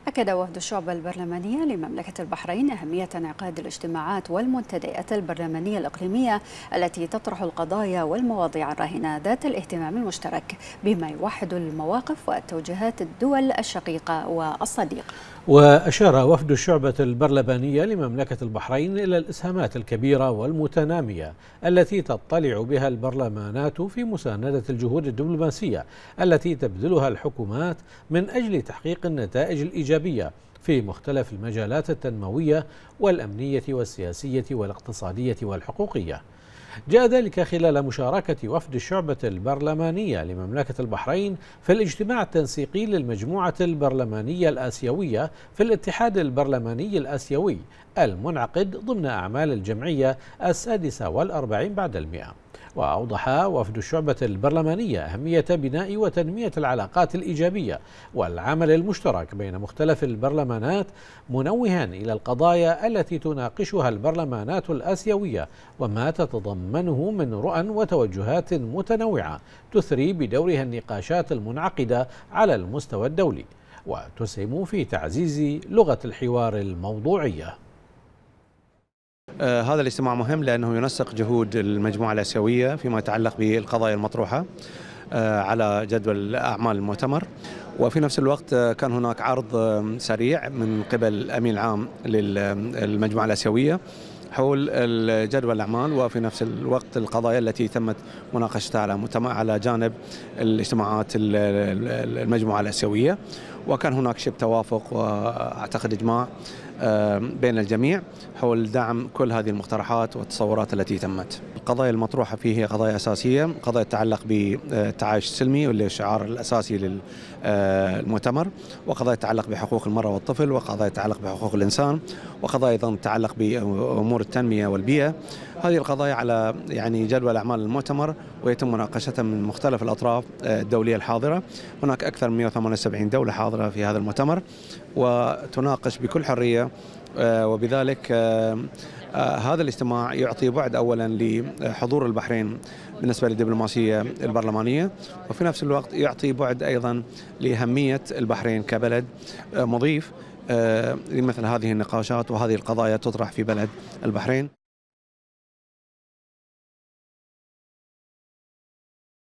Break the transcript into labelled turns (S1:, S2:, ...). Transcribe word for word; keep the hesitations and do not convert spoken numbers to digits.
S1: أكد وفد الشعب البرلمانية لمملكة البحرين أهمية انعقاد الاجتماعات والمنتديات البرلمانية الإقليمية التي تطرح القضايا والمواضيع الراهنة ذات الاهتمام المشترك بما يوحد المواقف وتوجيهات الدول الشقيقة والصديقة.
S2: وأشار وفد الشعبة البرلمانية لمملكة البحرين إلى الإسهامات الكبيرة والمتنامية التي تطلع بها البرلمانات في مساندة الجهود الدبلوماسية التي تبذلها الحكومات من أجل تحقيق النتائج الإيجابية في مختلف المجالات التنموية والأمنية والسياسية والاقتصادية والحقوقية. جاء ذلك خلال مشاركة وفد الشعبة البرلمانية لمملكة البحرين في الاجتماع التنسيقي للمجموعة البرلمانية الآسيوية في الاتحاد البرلماني الآسيوي المنعقد ضمن أعمال الجمعية السادسة والأربعين بعد المئة. وأوضح وفد الشعبة البرلمانية أهمية بناء وتنمية العلاقات الإيجابية والعمل المشترك بين مختلف البرلمانات، منوها إلى القضايا التي تناقشها البرلمانات الآسيوية وما تتضمنه من رؤى وتوجهات متنوعة تثري بدورها النقاشات المنعقدة على المستوى الدولي وتسهم في تعزيز لغة الحوار الموضوعية.
S3: آه هذا الاجتماع مهم لأنه ينسق جهود المجموعة الآسيوية فيما يتعلق بالقضايا المطروحة آه على جدول الأعمال المؤتمر، وفي نفس الوقت آه كان هناك عرض آه سريع من قبل الأمين العام للمجموعة الآسيوية حول جدول الأعمال وفي نفس الوقت القضايا التي تمت مناقشتها على على جانب الاجتماعات المجموعة الآسيوية، وكان هناك شبه توافق وأعتقد إجماع بين الجميع حول دعم كل هذه المقترحات والتصورات التي تمت. القضايا المطروحة فيه هي قضايا أساسية، قضايا تتعلق بالتعايش السلمي واللي هو الشعار الأساسي للمؤتمر، وقضايا تتعلق بحقوق المرأة والطفل، وقضايا تتعلق بحقوق الإنسان، وقضايا أيضا تتعلق بأمور التنمية والبيئة. هذه القضايا على يعني جدول أعمال المؤتمر ويتم مناقشتها من مختلف الأطراف الدولية الحاضرة. هناك أكثر من مئة وثمانية وسبعين دولة حاضرة في هذا المؤتمر وتناقش بكل حرية، وبذلك هذا الاجتماع يعطي بعد أولا لحضور البحرين بالنسبة للدبلوماسية البرلمانية، وفي نفس الوقت يعطي بعد أيضا لأهمية البحرين كبلد مضيف لمثل هذه النقاشات وهذه القضايا تطرح في بلد البحرين.